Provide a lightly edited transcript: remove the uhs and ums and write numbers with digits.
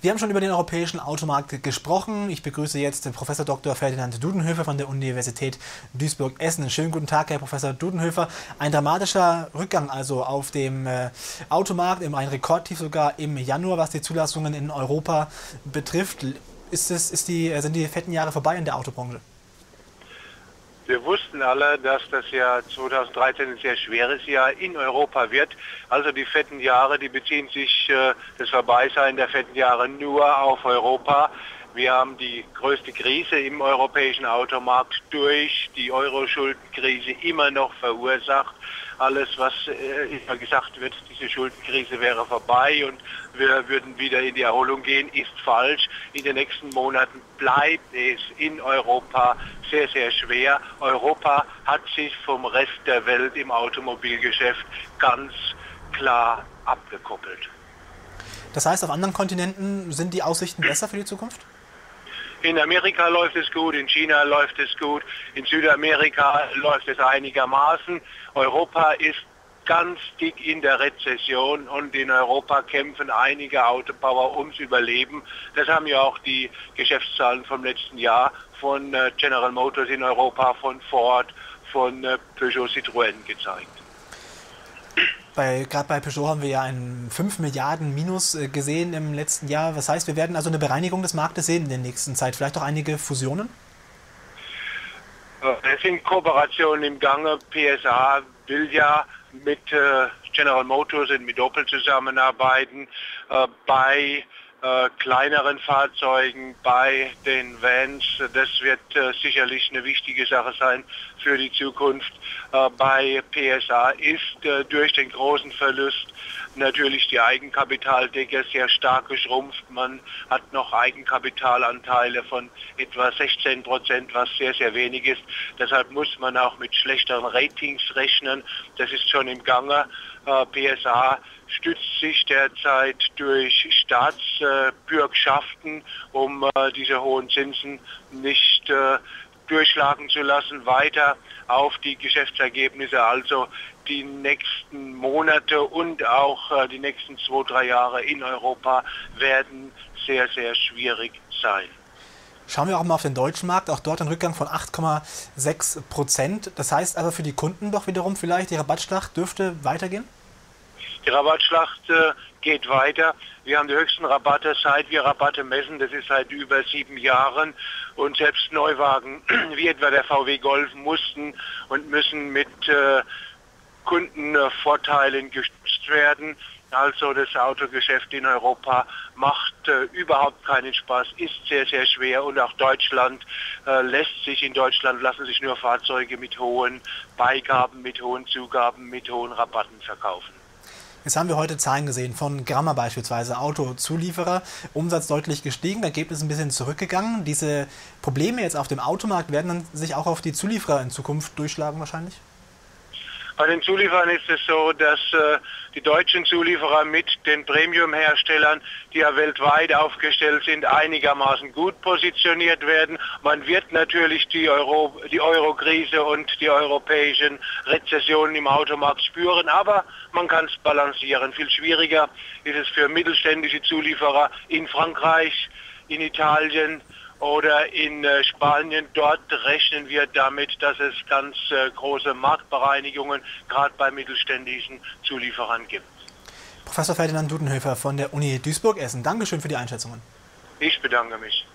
Wir haben schon über den europäischen Automarkt gesprochen. Ich begrüße jetzt Professor Dr. Ferdinand Dudenhöfer von der Universität Duisburg-Essen. Schönen guten Tag, Herr Professor Dudenhöfer. Ein dramatischer Rückgang also auf dem Automarkt, ein Rekordtief sogar im Januar, was die Zulassungen in Europa betrifft. Sind die fetten Jahre vorbei in der Autobranche? Wir wussten alle, dass das Jahr 2013 ein sehr schweres Jahr in Europa wird. Also die fetten Jahre, die beziehen sich, das Vorbeisein der fetten Jahre nur auf Europa. Wir haben die größte Krise im europäischen Automarkt durch die Euro-Schuldenkrise immer noch verursacht. Alles, was immer gesagt wird, diese Schuldenkrise wäre vorbei und wir würden wieder in die Erholung gehen, ist falsch. In den nächsten Monaten bleibt es in Europa sehr, sehr schwer. Europa hat sich vom Rest der Welt im Automobilgeschäft ganz klar abgekoppelt. Das heißt, auf anderen Kontinenten sind die Aussichten besser für die Zukunft? In Amerika läuft es gut, in China läuft es gut, in Südamerika läuft es einigermaßen. Europa ist ganz dick in der Rezession und in Europa kämpfen einige Autobauer ums Überleben. Das haben ja auch die Geschäftszahlen vom letzten Jahr von General Motors in Europa, von Ford, von Peugeot Citroën gezeigt. Gerade bei Peugeot haben wir ja einen 5 Milliarden Minus gesehen im letzten Jahr. Das heißt, wir werden also eine Bereinigung des Marktes sehen in der nächsten Zeit. Vielleicht auch einige Fusionen? Es sind Kooperationen im Gange. PSA will ja mit General Motors und mit Opel zusammenarbeiten. Bei kleineren Fahrzeugen, bei den Vans, das wird sicherlich eine wichtige Sache sein für die Zukunft. Bei PSA ist durch den großen Verlust natürlich die Eigenkapitaldecke sehr stark geschrumpft. Man hat noch Eigenkapitalanteile von etwa 16%, was sehr, sehr wenig ist. Deshalb muss man auch mit schlechteren Ratings rechnen. Das ist schon im Gange. PSA stützt sich derzeit durch Staatsbürgschaften, um diese hohen Zinsen nicht durchschlagen zu lassen, weiter auf die Geschäftsergebnisse. Also die nächsten Monate und auch die nächsten 2-3 Jahre in Europa werden sehr, sehr schwierig sein. Schauen wir auch mal auf den deutschen Markt, auch dort ein Rückgang von 8,6%. Das heißt aber für die Kunden doch wiederum vielleicht, die Rabattschlacht dürfte weitergehen? Die Rabattschlacht geht weiter. Wir haben die höchsten Rabatte, seit wir Rabatte messen. Das ist seit über 7 Jahren. Und selbst Neuwagen, wie etwa der VW Golf, mussten und müssen mit Kundenvorteilen gestützt werden. Also das Autogeschäft in Europa macht überhaupt keinen Spaß, ist sehr, sehr schwer und auch in Deutschland lassen sich nur Fahrzeuge mit hohen Beigaben, mit hohen Zugaben, mit hohen Rabatten verkaufen. Jetzt haben wir heute Zahlen gesehen von Gramma beispielsweise, Autozulieferer, Umsatz deutlich gestiegen, Ergebnis ein bisschen zurückgegangen. Diese Probleme jetzt auf dem Automarkt werden dann sich auch auf die Zulieferer in Zukunft durchschlagen wahrscheinlich? Bei den Zulieferern ist es so, dass die deutschen Zulieferer mit den Premium-Herstellern, die ja weltweit aufgestellt sind, einigermaßen gut positioniert werden. Man wird natürlich die Euro-Krise und die europäischen Rezessionen im Automarkt spüren, aber man kann es balancieren. Viel schwieriger ist es für mittelständische Zulieferer in Frankreich, in Italien oder in Spanien. Dort rechnen wir damit, dass es ganz große Marktbereinigungen gerade bei mittelständischen Zulieferern gibt. Professor Ferdinand Dudenhöfer von der Uni Duisburg-Essen. Dankeschön für die Einschätzungen. Ich bedanke mich.